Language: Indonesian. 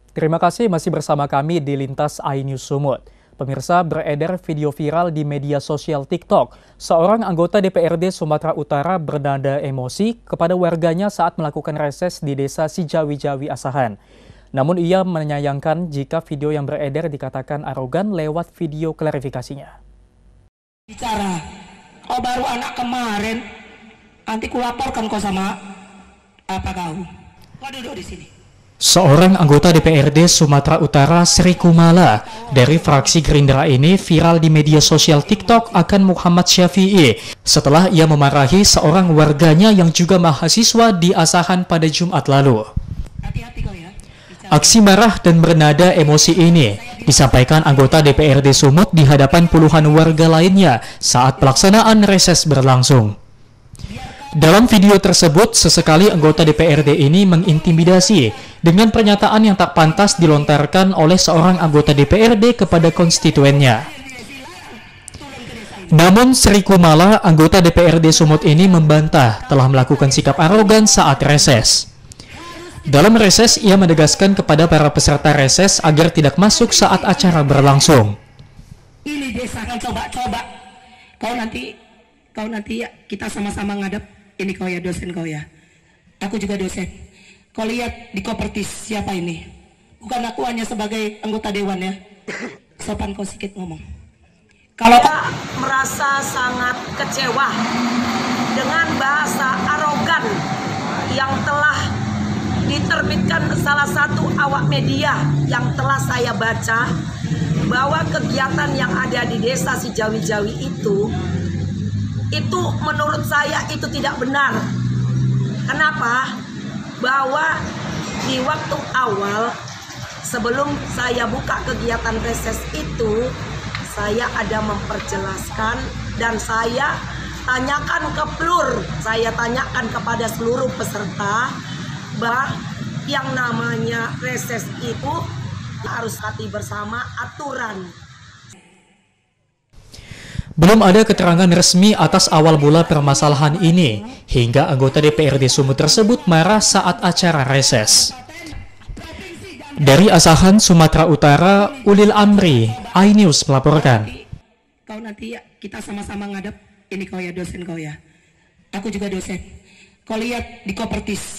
Terima kasih masih bersama kami di Lintas iNews Sumut. Pemirsa, beredar video viral di media sosial TikTok. Seorang anggota DPRD Sumatera Utara bernada emosi kepada warganya saat melakukan reses di desa Sijawi-Jawi Asahan. Namun ia menyayangkan jika video yang beredar dikatakan arogan lewat video klarifikasinya. Bicara, kau baru anak kemarin, nanti kulaporkan kau sama apa kau. Kau duduk di sini. Seorang anggota DPRD Sumatera Utara, Sri Kumala, dari fraksi Gerindra ini viral di media sosial TikTok akan Muhammad Syafi'i setelah ia memarahi seorang warganya yang juga mahasiswa di Asahan pada Jumat lalu. Aksi marah dan bernada emosi ini disampaikan anggota DPRD Sumut di hadapan puluhan warga lainnya saat pelaksanaan reses berlangsung. Dalam video tersebut, sesekali anggota DPRD ini mengintimidasi dengan pernyataan yang tak pantas dilontarkan oleh seorang anggota DPRD kepada konstituennya. Namun Sri Kumala, anggota DPRD Sumut ini membantah telah melakukan sikap arogan saat reses. Dalam reses, ia menegaskan kepada para peserta reses agar tidak masuk saat acara berlangsung. Ini desa kan coba-coba. Kau nanti ya kita sama-sama ngadep. Ini kau ya dosen kau ya. Aku juga dosen. Kau lihat di Kopertis siapa ini? Bukan aku hanya sebagai anggota dewan ya. Sopan kau sedikit ngomong. Kalau merasa sangat kecewa dengan bahasa arogan yang telah diterbitkan salah satu awak media yang telah saya baca, bahwa kegiatan yang ada di desa Sijawi-Jawi itu menurut saya itu tidak benar. Kenapa? Bahwa di waktu awal sebelum saya buka kegiatan reses itu, saya ada memperjelaskan dan saya tanyakan ke PLUR, saya tanyakan kepada seluruh peserta bahwa yang namanya reses itu harus hati bersama aturan. Belum ada keterangan resmi atas awal mula permasalahan ini, hingga anggota DPRD Sumut tersebut marah saat acara reses. Dari Asahan, Sumatera Utara, Ulil Amri, iNews melaporkan. Kau nanti ya kita sama-sama ngadep. Ini kau ya dosen kau ya. Aku juga dosen. Kau lihat di Kopertis